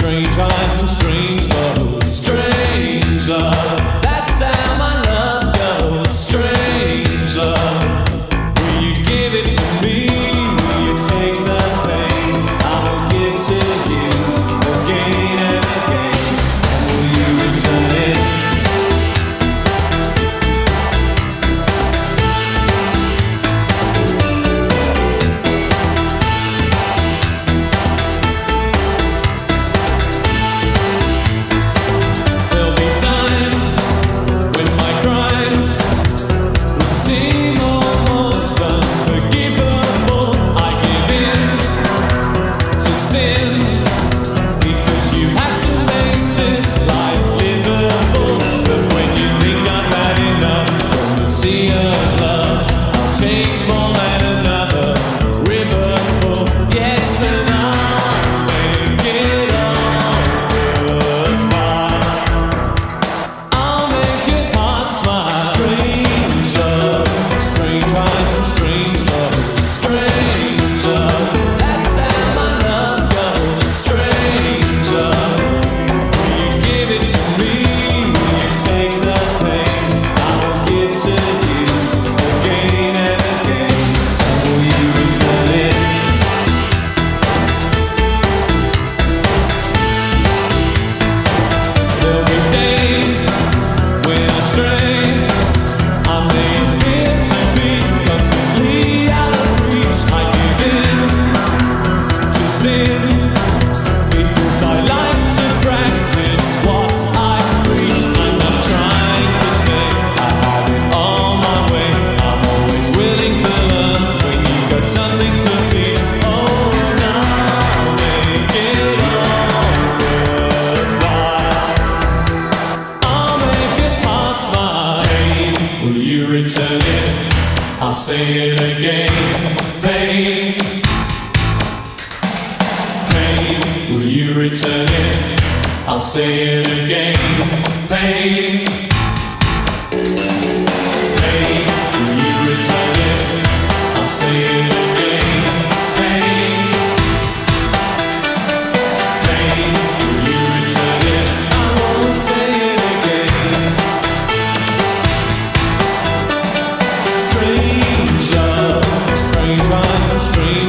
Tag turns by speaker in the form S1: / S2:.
S1: strange eyes and strange love. Strange love, that's how my love goes. Strange love, will you give it to me? Will you take the pain I will give to you again and again? And will you return it? Return it, I'll say it again. Pain, pain, will you return it? I'll say it again. Pain, pain, will you return it? I'll say it again. Pain, pain, will you return it? I won't say it again. Strange love, strange eyes and strange